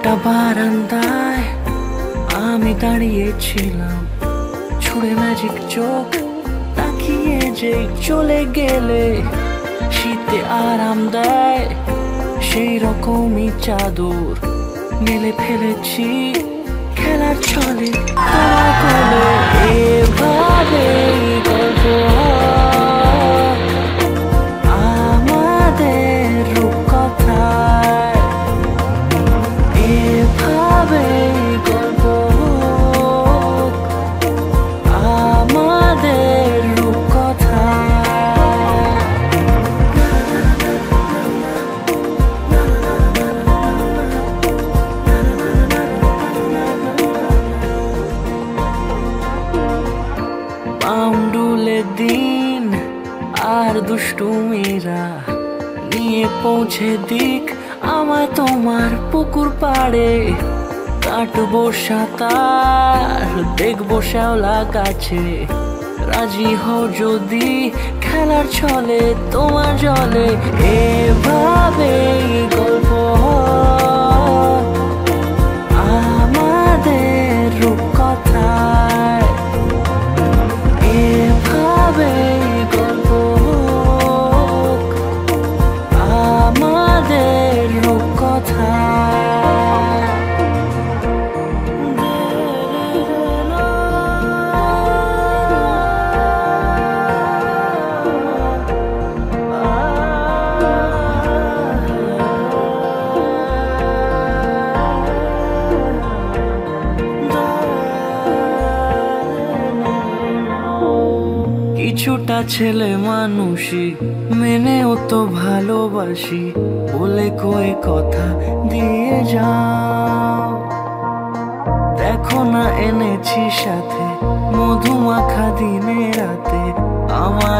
একটা বারান্দায় আমি দাঁড়িয়েছিলাম, ছুড়ে ম্যাজিক চোখ তাকিয়ে যে চলে গেলে। শীতে আরাম দেয় সেই রকমই চাদর মেলে ফেলেছি খেলার ছলে তোমার কোলে। এভাবে গল্প আমাদের রূপকথায়, এভাবে গল্প আমাদের রূপকথায়। পাউন্ডুলে দিন আর দুষ্টুমিরা নিয়ে পৌঁছে দিক আমায় তোমার পুকুর পাড়ে। কাটবো সাঁতার, দেখবো শ্যাওলা গাছে, রাজি হও যদি খেলার ছলে তোমার জলে। এভাবেই গল্প আমাদের রূপকথায়, এভাবেই গল্প আমাদের রূপকথায়। কিছুটা ছেলে মানুষই মেনেও তো ভালোবাসি, বলে কয়ে কথা দিয়ে যাও। দেখো না এনেছি সাথে মধুমাখা দিনে রাতে, আমার